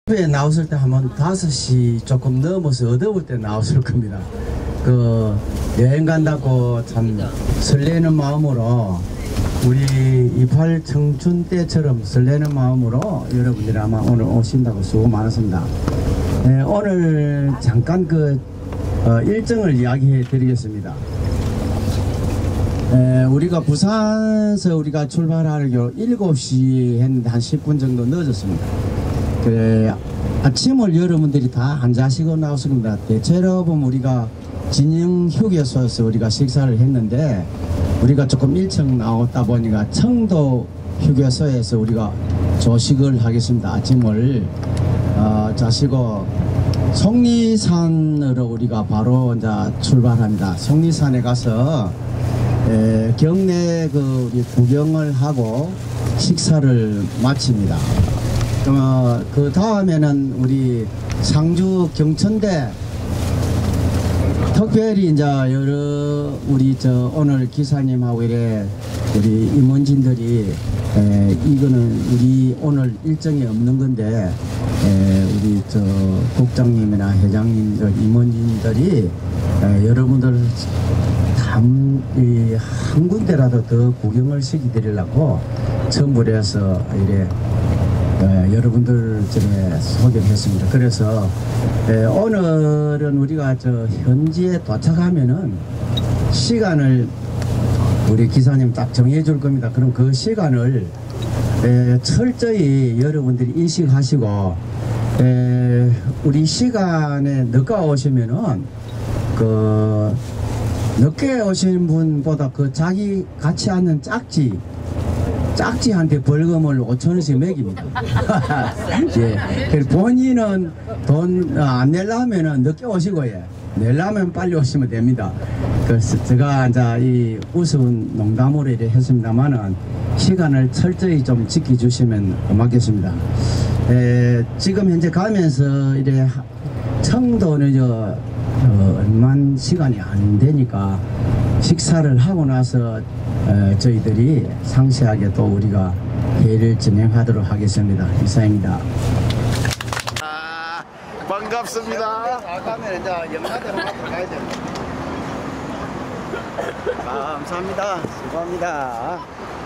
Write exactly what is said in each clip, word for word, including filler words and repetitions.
에 나왔을 때 한번 다섯 시 조금 넘어서 어두울 때 나왔을 겁니다. 그 여행 간다고 참 설레는 마음으로 우리 이팔 청춘 때처럼 설레는 마음으로 여러분들이 아마 오늘 오신다고 수고 많았습니다. 네, 오늘 잠깐 그 어, 일정을 이야기해 드리겠습니다. 에, 우리가 부산에서 우리가 출발하려고 일곱 시 했는데 한 십 분 정도 늦었습니다. 그래, 아침을 여러분들이 다 안 자시고 나왔습니다. 대체로 보면 우리가 진영 휴게소에서 우리가 식사를 했는데 우리가 조금 일찍 나왔다 보니까 청도 휴게소에서 우리가 조식을 하겠습니다. 아침을 어, 자시고 속리산으로 우리가 바로 이제 출발합니다. 속리산에 가서 에, 경내 그 우리 구경을 하고 식사를 마칩니다. 어, 그 다음에는 우리 상주 경천대 특별히 이제 여러 우리 저 오늘 기사님하고 이래 우리 임원진들이 에, 이거는 우리 오늘 일정이 없는 건데 에, 우리 저 국장님이나 회장님들 임원진들이 에, 여러분들 한, 이, 한 군데라도 더 구경을 시켜드리려고 선물해서 이래 에, 여러분들 전에 소개를 했습니다. 그래서 에, 오늘은 우리가 저 현지에 도착하면은 시간을 우리 기사님 딱 정해 줄 겁니다. 그럼 그 시간을 에, 철저히 여러분들이 인식하시고 에, 우리 시간에 늦게 오시면은 그 늦게 오신 분보다 그 자기 같이 하는 짝지 짝지한테 벌금을 오천 원씩 매깁니다. 예. 본인은 돈 안 내려면은 늦게 오시고, 예. 내려면 빨리 오시면 됩니다. 그래서 제가 이제 이 우스운 농담으로 이렇게 했습니다만은 시간을 철저히 좀 지켜주시면 고맙겠습니다. 에, 지금 현재 가면서 이래 청도는 저 어, 얼마 시간이 안 되니까 식사를 하고 나서 어, 저희들이 상세하게 또 우리가 회의를 진행하도록 하겠습니다. 이상입니다. 아, 반갑습니다. 가면 이제 영화대로 가야 됩니다. 감사합니다. 수고합니다.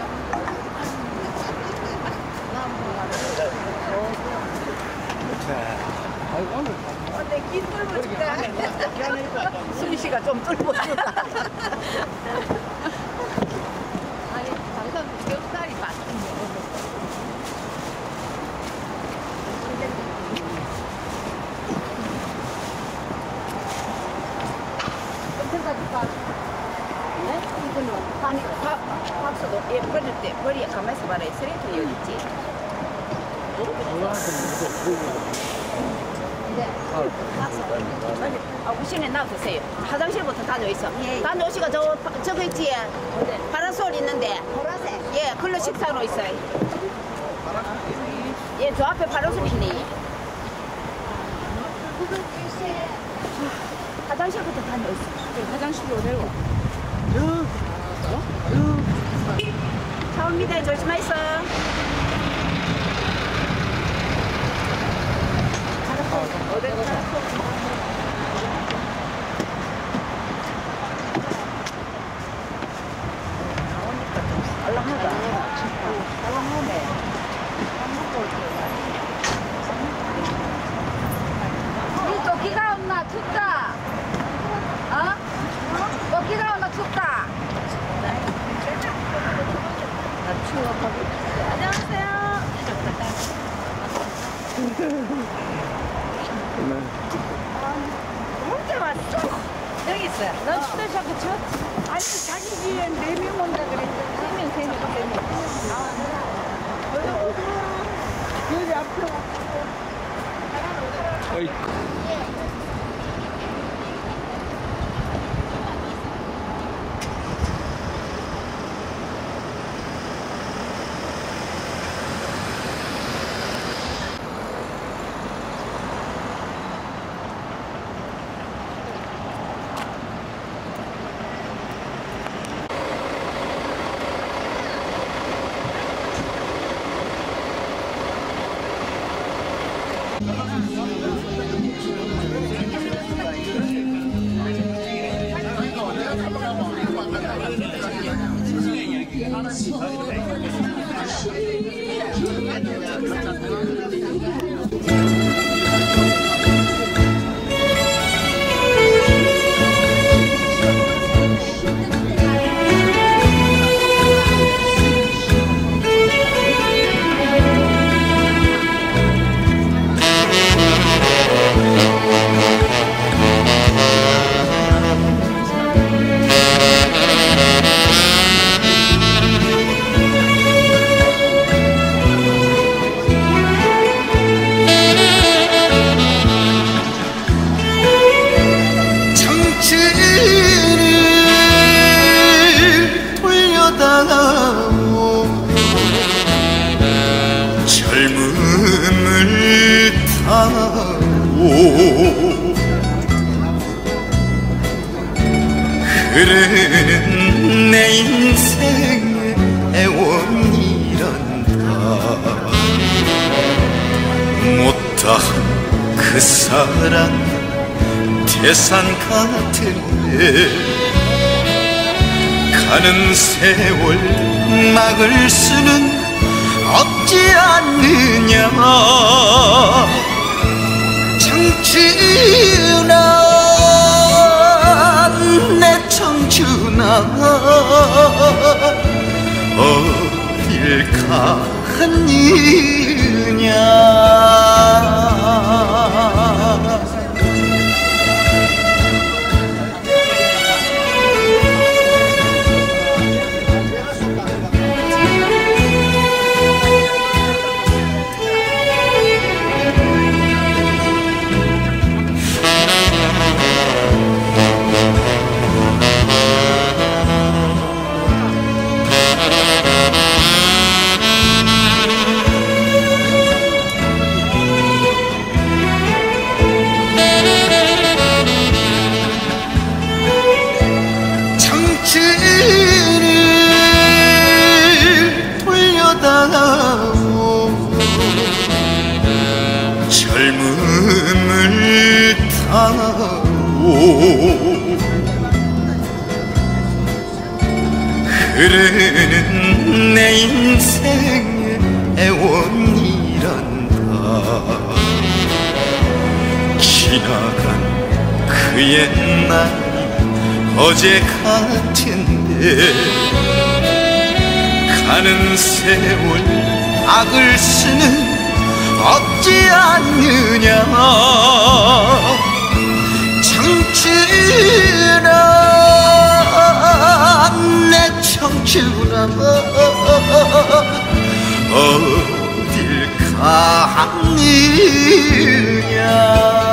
아이고 오늘 근데 긴 뚫고 줄까? 수미 씨가 좀 뚫고 줄까? 아니 당선 겹살이 맞는데. 좀 줄까? 네? 이거는 아니 박수도 예 버릴 때 머리에 가만있어 봐라. 쓰레기 여기 있지. 네. 아, 우신에 놔두세요. 화장실부터 다녀있어. 예. 다녀오시고 저, 저거 있지? 네. 파라솔 있는데. 보라색? 예, 글로 식사로 있어요. 예, 저 앞에 파라솔 있네. 화장실부터 다녀있어. 네, 화장실로 내려와. 쭉. 쭉. 차 옵니다. 조심하이소. 비가 온나 춥다. 어? 어 비가 온나 춥다. 나 추워. 안녕하세요. 언제 왔어? 여기 있어요. 넌 춥다 자꾸 쳐? 아니 자기 집에 네 명 온다 그랬는데 세 명, 세 명, 세 명. 여기 앞으로 젊음을 타고 흐르는 내 인생의 애원이란다. 못다한 그 사랑 태산 같은데 가는 세월 막을 수는 없지 않느냐. 청춘아 내 청춘아 어딜 갔느냐. 젊음을 타고 흐르는 내 인생의 애원이란다. 지나간 그 옛날이 어제 같은데 가는 세월 악을 쓰는 없지 않느냐. 청춘아 내 청춘아 어딜 갔느냐.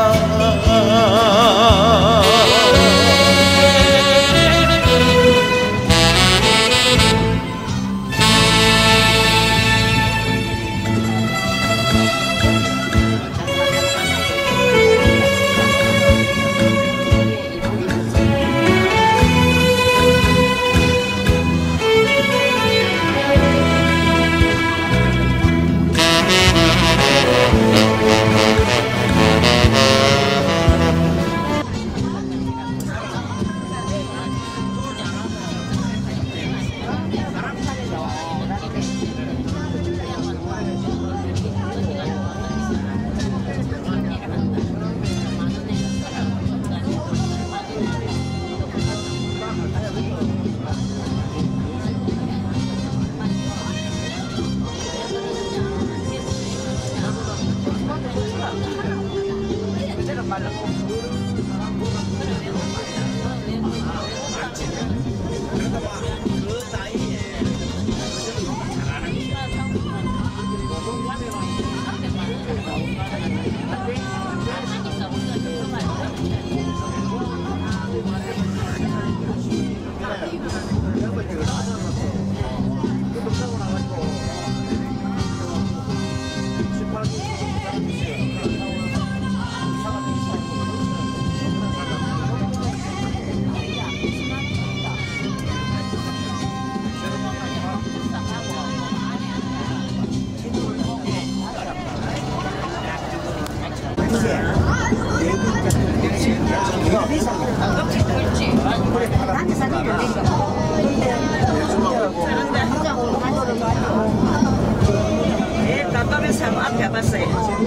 네, 답답해서 한번 앞에 와봤어요.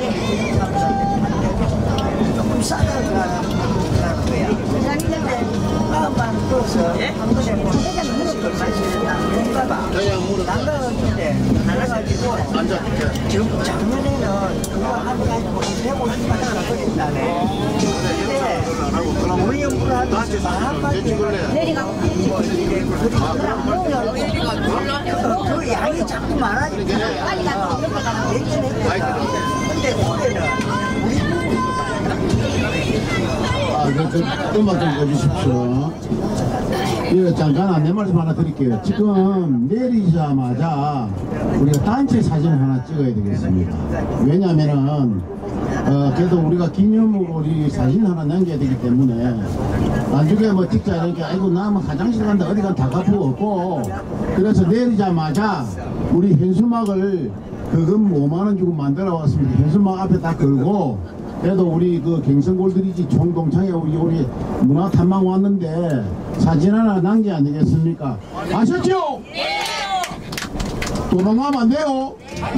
조금 싸다가 마음만 떠서 한 번에 음식을 마시는다. 뭔가 봐. 날라갔는데 날라가지고 지금 작년에는 그거 하고 가지고 백오십만 원을 버렸다네. 근데 우리 연구를 하면서 마음만 내리가고 그 양이 자꾸 많아지니까 빨리 가서 근데 올해는 아, 그, 그, 음악 좀 꺼주십시오. 이거 잠깐 안내 말씀 하나 드릴게요. 지금 내리자마자 우리가 단체 사진 하나 찍어야 되겠습니다. 왜냐면은, 어, 그래도 우리가 기념으로 우리 사진 하나 남겨야 되기 때문에 나중에 뭐 찍자 이렇게 아이고 나 뭐 화장실 간다 어디 간다 다 갚고 없고 그래서 내리자마자 우리 현수막을 그금 오만 원 주고 만들어 왔습니다. 현수막 앞에 다 걸고 그래도 우리 그 갱성골드리지 총동창회 우리 우리 문화 탐방 왔는데 사진 하나 남겨야 안 되겠습니까? 아셨죠? 네. 도망가면 안 돼요.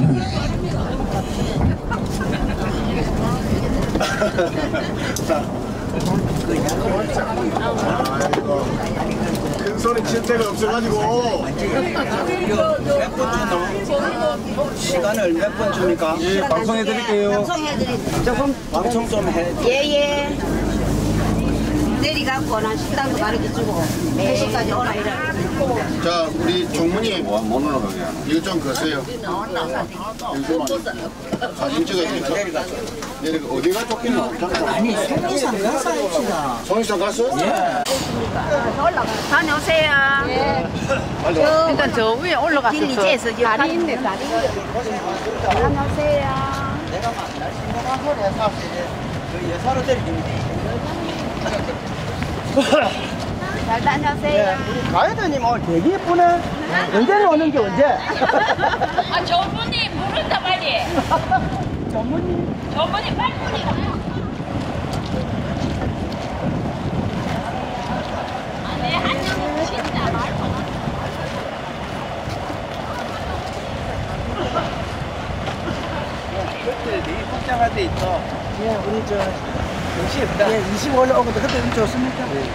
큰 소리 칠 데가 없어가지고 몇 분 주나? 시간을 몇 분 줍니까? 예, 방송해드릴게요. 방송해드릴게요. 조금 방송 좀 해. 예예. 내리갖고 난 식당도 가르쳐주고 네 시까지 오라 이래. 자 우리 종무님 못 올라가게 이거 좀 거세요. 사진 찍어드릴까? 내리가 어디가 쫓기나? 아니 송리산 가서 합시다. 송리산 갔어? 예. 다녀오세요. 예. 저, 일단 저 위에 올라가서 길 이제에서 저 다리 있네, 다리. 다녀오세요. 내가 막 날씬한 소리 해서 그 예사로 때리겠네. 잘 다녀오세요. 가이드님 오늘 되게 예쁘네. 언제는 오는 게 언제? 아, 저분이 부른다, 빨리. 전문님. 저분이 빨리 부르라. 아, 내 한명은 진짜 말고. 그때 되게 복잡할 때 있어. 예, 우리 저 정시입니다. 예, 이십 올라오거든. 그때 좀 좋습니까? 네.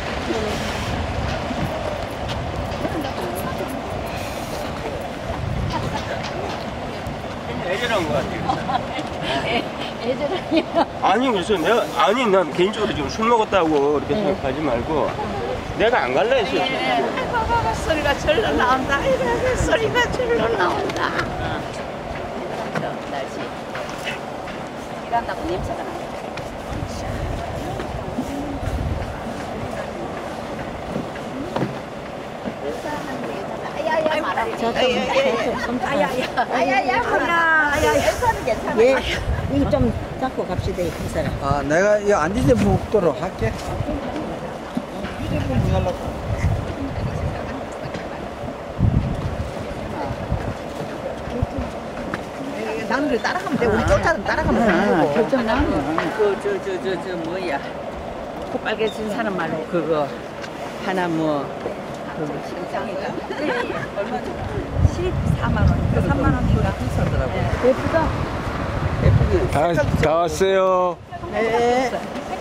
애절한 것 같아요. 애들아니요. 아니 그래서 내가 아니 난 개인적으로 지금 술 먹었다고 이렇게 생각하지 말고 내가 안 갈라 했어요. 아이고, 소리가 절로 나온다. 아이고, 소리가 절로 나온다. 저 날씨 일한다고 냄새가 나. 아야야 말아. 아야야. 아야야 말아. 아야야. 예, 이거 좀 잡고 갑시다, 이 큰 사람. 아, 내가 이 안디제 먹도록 할게. 휴대폰 문 열라고. 나는 그 따라가면 돼. 우리 쫓아는 따라가면 돼. 결정나면 그저 저 저 저 뭐야 코 빨개진 사람 말로 그거 하나 뭐 그거 신청이가 십사만 원, 삼만 원인가 비싸더라고. 예쁘다. 예쁘게. 다, 다 왔어요. 네.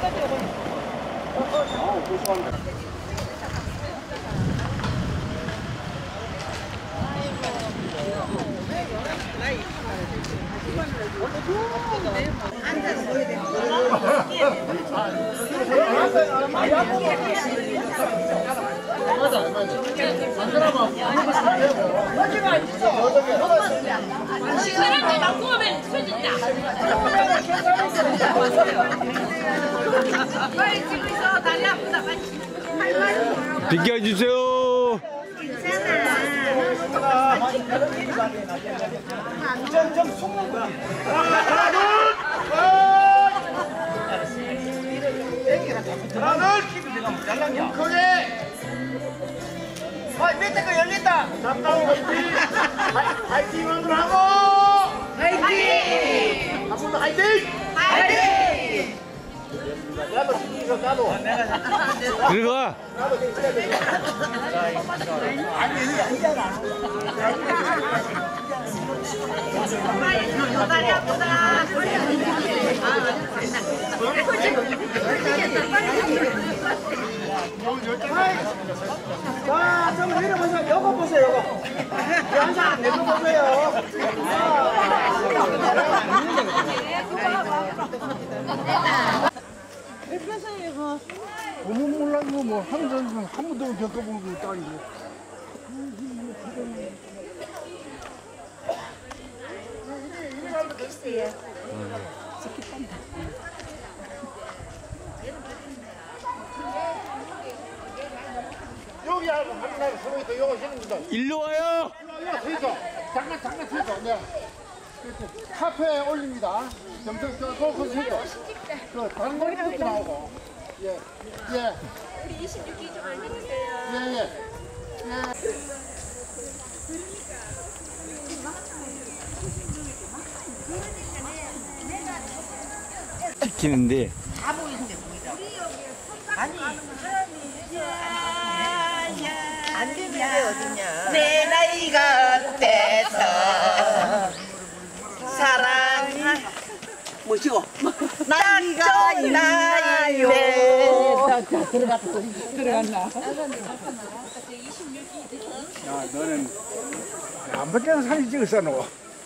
사람들 바꾸면 수진다. 빨리 찍고 있어. 다리 아프다. 빨리. 비켜주세요. 아, 밑에 거 열린다. 잠깐 화이팅. 화이팅 하고. 화이팅. 한 번 더 화이팅. 화이팅. 나도. 들어가. 다리 아프다. 자, 좀 내려보세요. 요거 보세요, 요거. 영상 내거 보세요. 너무 몰라도 뭐 한 번도 한 번도 겪어본 것도 아니고. 여기 하고 한 날 서고 있다. 요거 쉬는 거다. 일로 와요. 야, 서 있어. 잠깐 잠깐 서 있어. 네. 그렇지. 카페에 올립니다. 점점 저 거기서 서 있어. 그 다른 것도 나오고. 예. 예. 우리 이십육 기 좀 알려주세요. 예, 예. 지키는데. 다 보이는데 보이죠? 아니. 안 되는 게 어딨냐? 내 나이가 돼서 사랑 뭐시고? 나이가 있나요? 들어갔나? 야, 너는 안 밖에서 사진 찍었어, 너.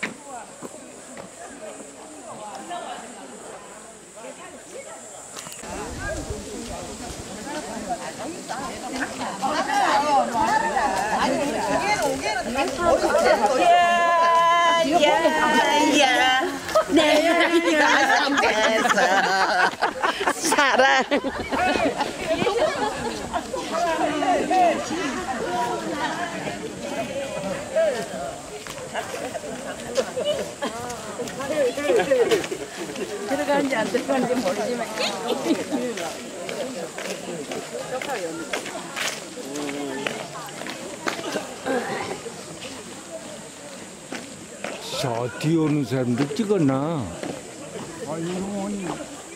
야야야 내 나이가 돼서 사랑 들어가는지 안 들어가는지 모르지만 저 뒤에 오는 사람들 찍었나? 아, 이놈이.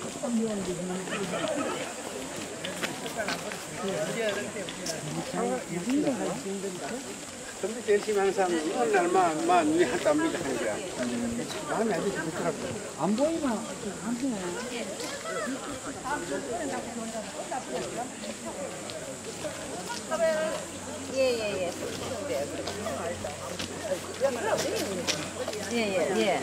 근데 열심히 하는 사람은 어느 날만, 만, 이 할때 안 믿어 하는 거야. 마음에 안 들지, 그렇더라고. 안 보이나? 안 보이나? 예예예 예예예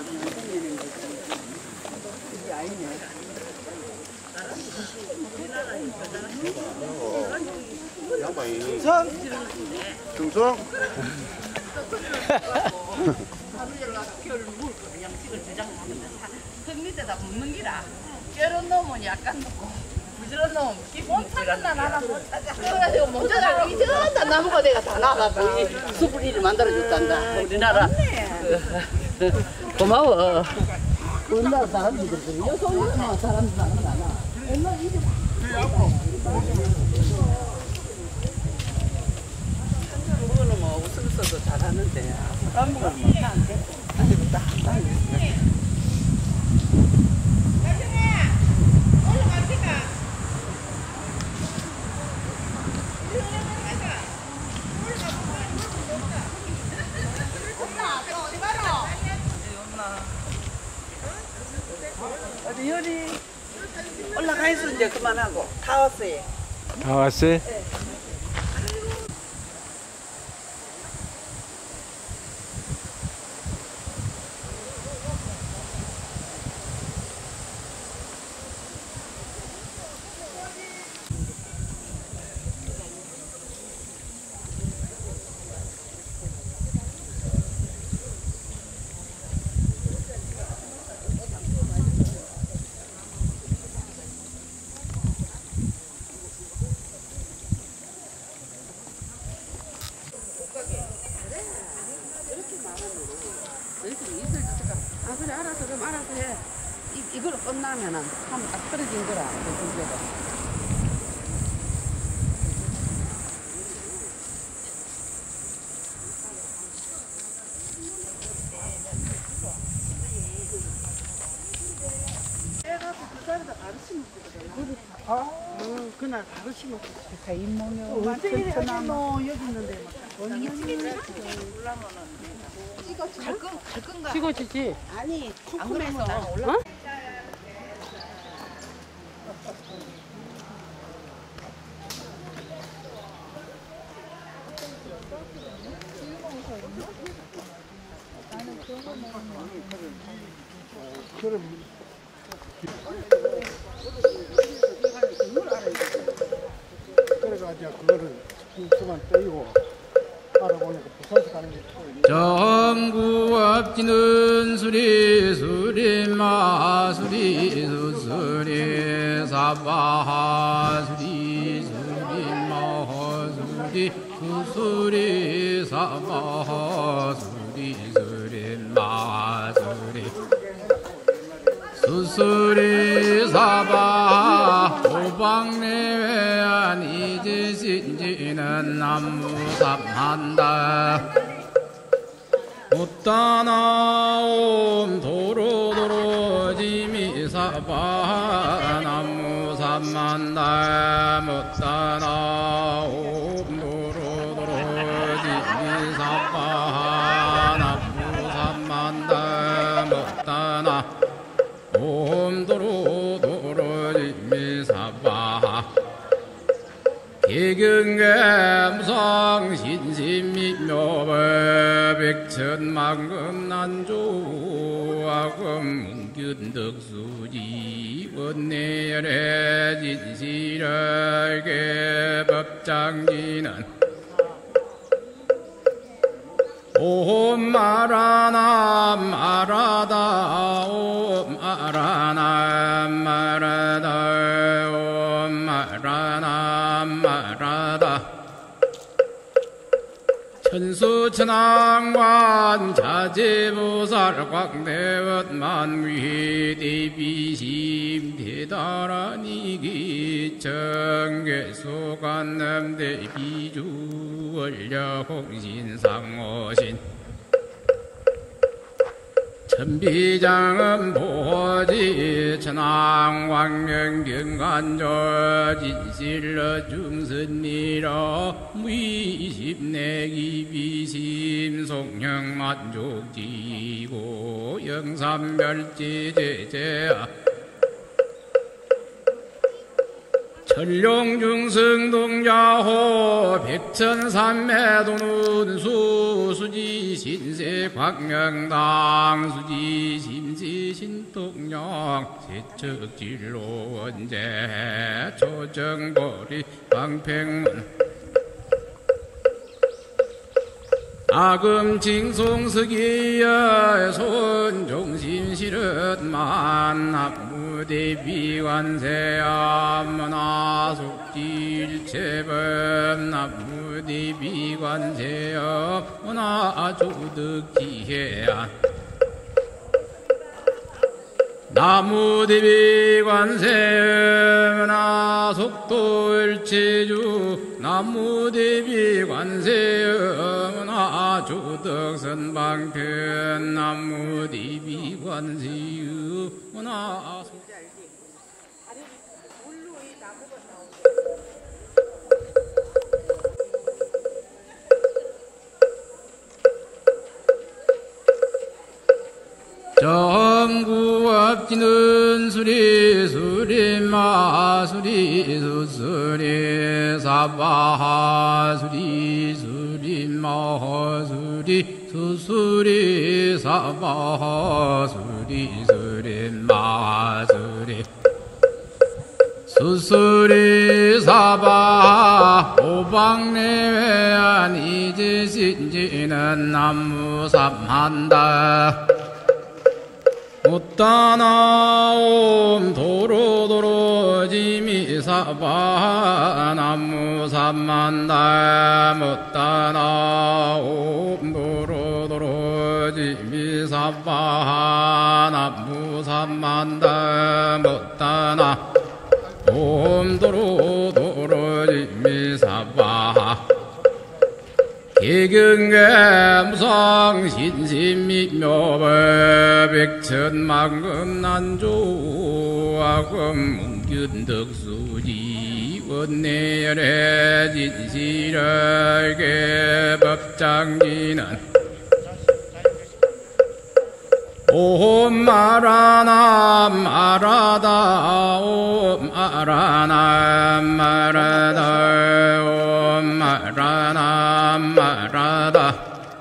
양반이. 중성! 중성! 흙 밑에다 묻는 기라 깨른 놈은 약간 먹고 부지런 놈은 못 찾는다 나나 못 찾아 그래가지고 먼저가 이전다 나무가 내가 다 나가고 이 숲을 이리 만들어줬단다 우리나라 그, 고마워 우리나라 사람들이 여성 사람들 많아 옛날 이리 그거는 뭐 웃음 써도 잘하는데 까먹으면 못하는데 아직부터 한 방에 어디 현이 올라가 있어 이제 그만하고 다 왔어요. 다 왔어요? 아 그래 알아서 그럼 알아서 해. 이, 이거로 끝나면은 하면 딱 떨어진 거라. 내가 쌀에다 바로 심었거든. 아, 그날 바로 심었거든. 잇몸이 언제 이래 하시노 여기 있는데 이거 갈 건, 갈 건가? 찍어주지. 아니, 안 궁금해서. 그러면 올라. 어? 그래가 이제 그거를 그만 떼고 알아보니까 부산서 가는 게 정구 없지는 수리 수리 마수리 수수리 사바하 수리 수리 마수리 수수리 사바하 수리 수리 마수리 수수리 사바 오방내외 아니지 신지는 남무삼한다 못다나옴 도로도로 지미사바 남무삼한다 못다나옴 도로도로 지미사바 남무삼한다 못다나 옴도로도로지미사바 개경감성 신심미묘법 백천만금 난조하금 문균덕수지 원내열의 진실하게 법장기는 옴 마라나 마라다 옴 마라나 마라다 옴 마라나 마라다 천수천왕관 자제보살 광대වත් 만위 대비심 대다란 이기 정계수관남 대비주 원려홍신상호신 천비장은 보지 천왕왕명경관조 진실러 중선미러 무이십내기비심 송형만족지고 영삼멸지제제야 천룡중승동야호 백천산매도눈수 수지 신세 광명당 수지 심시 신동령 세척진로 원제 조정거리 방팽문 아금징송석이여 손종신실은 남무대비관세암문화속질체법 남무대비관세업 문화조득기해안 나무대비관세 문화속돌체주 나무대비관세 문화조덕선방편 나무대비관세 문화속 정구 없지는 수리 수리 마수리 수수리 사바하 수리 수리 마수리 수수리 사바하 수리 수리 마수리 수수리 사바 오방내외 아니지 신지는 남무삼한다 못다나옴 도로도로 지미사바 남무삼만다 못다나옴 도로도로 지미사바 남무삼만다 못다나 옴 도로도로 지미사바 개경계 무상 신심미묘법 백천만금 난조하금 문균덕수지 원내열의 진실하게 법장기는 옴 마라나 마라다 옴 마라나 마라다 옴 마라나 마라다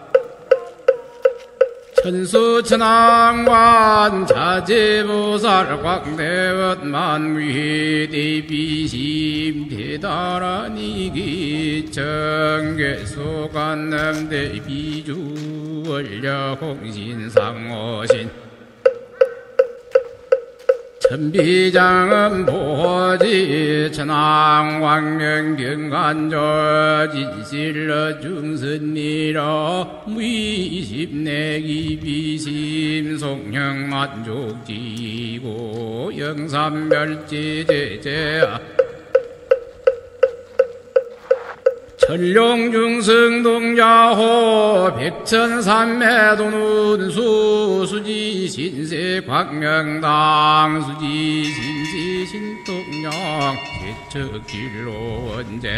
천수천왕관 자제보살 광대원 만무희 대비심 대다란 이기 정계소관남 대비주 원려홍신상호신 천비장은 보지 천왕왕명경간조 진실러 중선리러 무이십내기 비심 송형만족지고 영삼멸지제제야 천룡중승동자호 백천삼매도눈수 수지 신세 광명당 수지 신시 신동령 개척길로 원제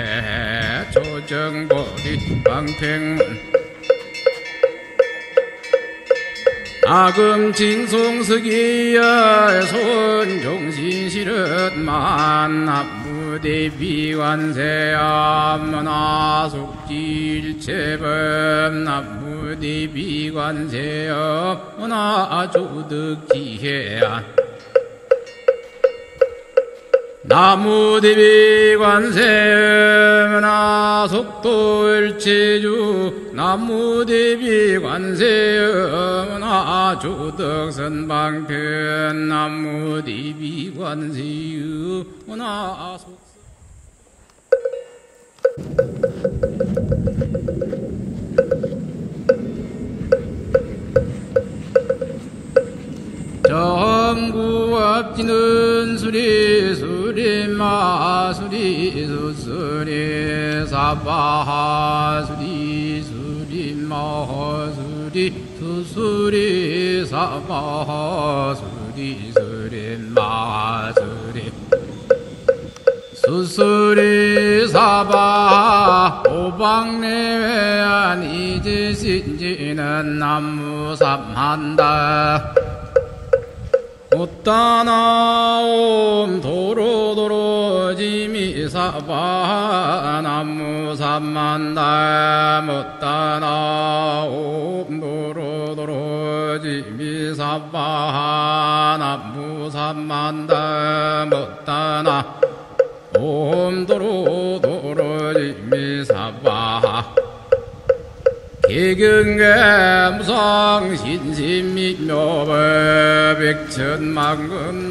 조정거리 방팽문 아금 진송스기여 손종신실은 만납무대비관세야 문화속질체범 남무대비관세여 문화조득지혜야 나무대비관세 문화속도일체주 나무대비관세 문화조덕선방편 나무대비관세 문화속 정구업지는 수리 수리 마수리 수수리 사바하 수리 수리 마수리 수수리 사바하 수리 수리 마수리 수수리 사바 오방내외 아니지 신지는 남무삼한다 못다나옴 도로도로 지미사바 남무삼만다 못다나옴 도로도로 지미사바 남무삼만다 못다나 옴 도로도로 지미사바 개경계 무상 신심미묘법 백천만금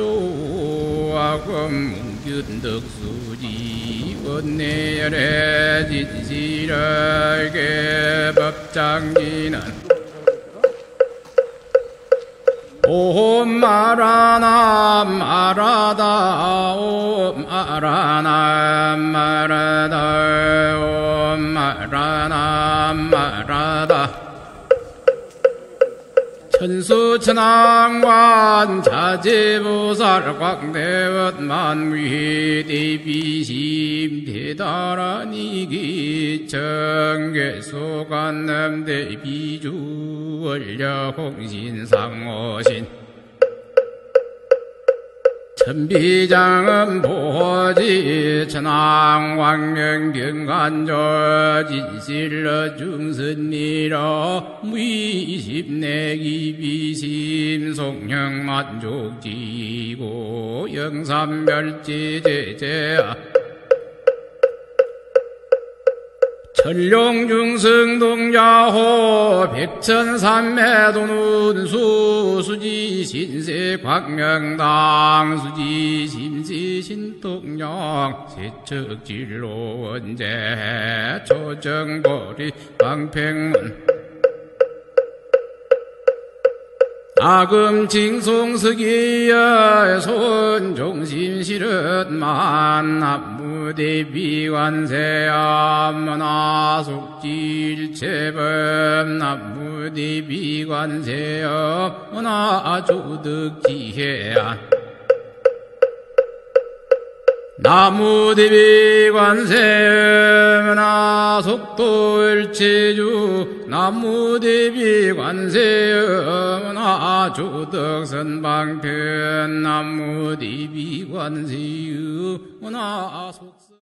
난조하금 문균덕수지 원내열의 진실하게 법장기는 옴 마라나 마라다 옴 마라나 마라다 옴 마라나 마라다 천수천왕관 자제보살 광대원 만무희 대비심 대다란 이기 정계소관남 대비주 원려홍신상호신 천비장은 보지 천왕왕명경간조 진실러 중선리러 무이십내기 비심 송형만족지고 영삼멸지제제야 천룡중승동자호 백천삼매도눈수 수지 신세 광명당 수지 심시 신동령 세척진로 원제 조정거리 방팽문 나금 징송석이여 손종심실은 남무대비관세âm 나속질체범 남무대비관세âm 나조득지혜안 나무대비관세음 나속돌체주 나무대비관세음 나조덕선방편 나무대비관세음 나속